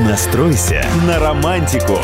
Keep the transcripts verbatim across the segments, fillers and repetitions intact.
Настройся на романтику.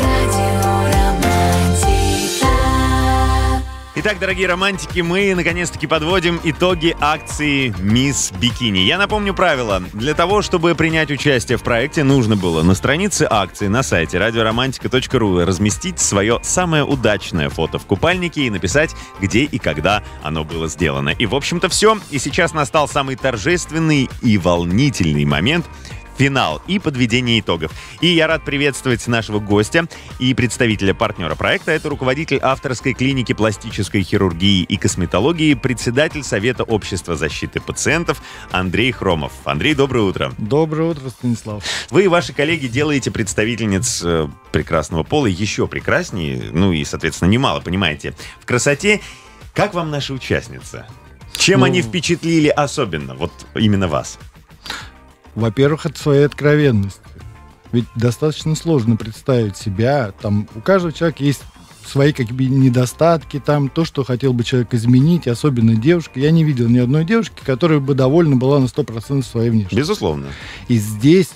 Итак, дорогие романтики, мы наконец-таки подводим итоги акции «Мисс Бикини». Я напомню правила. Для того, чтобы принять участие в проекте, нужно было на странице акции на сайте радиоромантика точка ру разместить свое самое удачное фото в купальнике и написать, где и когда оно было сделано. И, в общем-то, все. И сейчас настал самый торжественный и волнительный момент — финал и подведение итогов. И я рад приветствовать нашего гостя и представителя партнера проекта. Это руководитель авторской клиники пластической хирургии и косметологии, председатель Совета общества защиты пациентов Андрей Хромов. Андрей, доброе утро. Доброе утро, Станислав. Вы и ваши коллеги делаете представительниц э, прекрасного пола еще прекраснее, ну и, соответственно, немало, понимаете, в красоте. Как вам наши участницы? Чем ну... они впечатлили особенно, вот именно вас? Во-первых, от своей откровенности. Ведь достаточно сложно представить себя. Там у каждого человека есть свои как бы недостатки, там то, что хотел бы человек изменить, особенно девушка. Я не видел ни одной девушки, которая бы довольна была на сто процентов своей внешностью. Безусловно. И здесь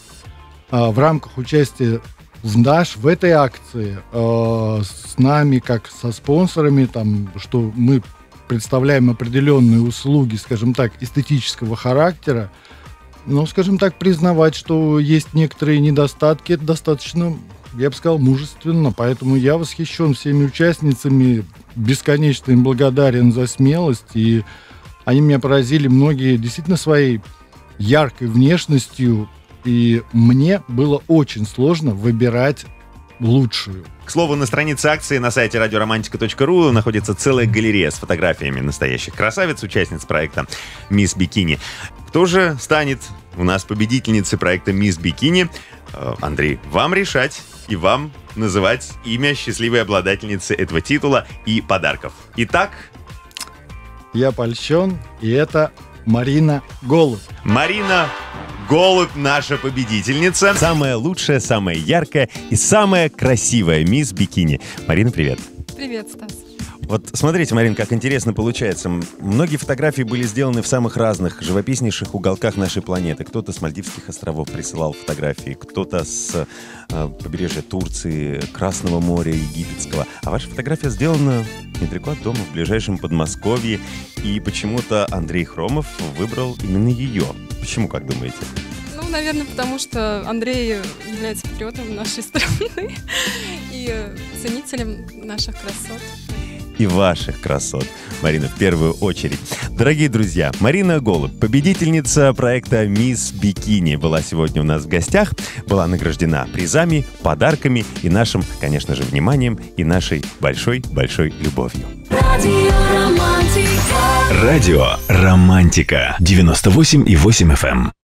а, в рамках участия в наш, в этой акции а, с нами, как со спонсорами, там, что мы представляем определенные услуги, скажем так, эстетического характера, ну, скажем так, признавать, что есть некоторые недостатки, это достаточно, я бы сказал, мужественно. Поэтому я восхищен всеми участницами, бесконечно им благодарен за смелость. И они меня поразили, многие действительно своей яркой внешностью. И мне было очень сложно выбирать лучшую. К слову, на странице акции на сайте радиоромантика точка ру находится целая галерея с фотографиями настоящих красавиц, участниц проекта «Мисс Бикини». Кто же станет у нас победительницей проекта «Мисс Бикини»? Андрей, вам решать и вам называть имя счастливой обладательницы этого титула и подарков. Итак... Я польщен, и это Марина Голубь. Марина Голубь, наша победительница. Самая лучшая, самая яркая и самая красивая мисс Бикини. Марина, привет. Привет, Стас. Вот смотрите, Марин, как интересно получается. Многие фотографии были сделаны в самых разных, живописнейших уголках нашей планеты. Кто-то с Мальдивских островов присылал фотографии, кто-то с э, побережья Турции, Красного моря, Египетского. А ваша фотография сделана недалеко от дома, в ближайшем Подмосковье. И почему-то Андрей Хромов выбрал именно ее. Почему, как думаете? Ну, наверное, потому что Андрей является патриотом нашей страны и ценителем наших красот. И ваших красот, Марина, в первую очередь. Дорогие друзья, Марина Голубь, победительница проекта «Мисс Бикини», была сегодня у нас в гостях, была награждена призами, подарками и нашим, конечно же, вниманием и нашей большой-большой любовью. Радио Романтика. Радио Романтика. девяносто восемь и восемь эф эм.